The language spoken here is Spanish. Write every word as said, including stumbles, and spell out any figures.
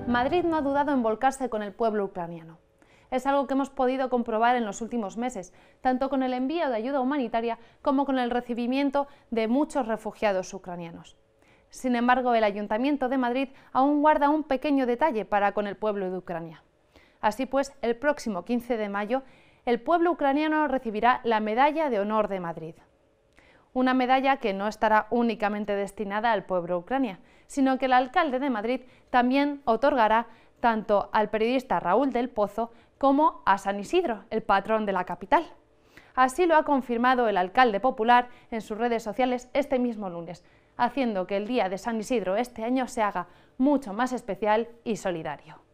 Madrid no ha dudado en volcarse con el pueblo ucraniano. Es algo que hemos podido comprobar en los últimos meses, tanto con el envío de ayuda humanitaria como con el recibimiento de muchos refugiados ucranianos. Sin embargo, el Ayuntamiento de Madrid aún guarda un pequeño detalle para con el pueblo de Ucrania. Así pues, el próximo quince de mayo, el pueblo ucraniano recibirá la Medalla de Honor de Madrid. Una medalla que no estará únicamente destinada al pueblo de Ucrania, sino que el alcalde de Madrid también otorgará tanto al periodista Raúl del Pozo como a San Isidro, el patrón de la capital. Así lo ha confirmado el alcalde popular en sus redes sociales este mismo lunes, haciendo que el Día de San Isidro este año se haga mucho más especial y solidario.